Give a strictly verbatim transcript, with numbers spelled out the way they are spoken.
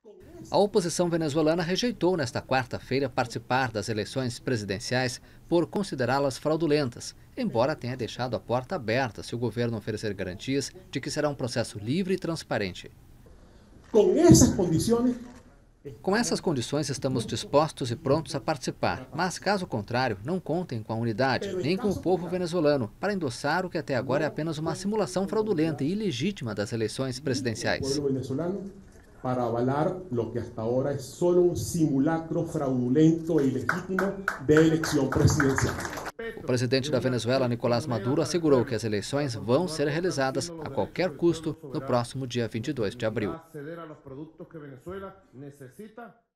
A oposição venezuelana rejeitou nesta quarta-feira participar das eleições presidenciais por considerá-las fraudulentas, embora tenha deixado a porta aberta se o governo oferecer garantias de que será um processo livre e transparente. Com essas condições, Com essas condições, estamos dispostos e prontos a participar, mas, caso contrário, não contem com a unidade, nem com o povo venezuelano, para endossar o que até agora é apenas uma simulação fraudulenta e ilegítima das eleições presidenciais. para avalar lo que hasta ahora es solo un simulacro fraudulento e ilegítimo de elección presidencial. O presidente da Venezuela, Nicolás Maduro, assegurou que as eleições vão ser realizadas a qualquer custo no próximo dia vinte e dois de abril.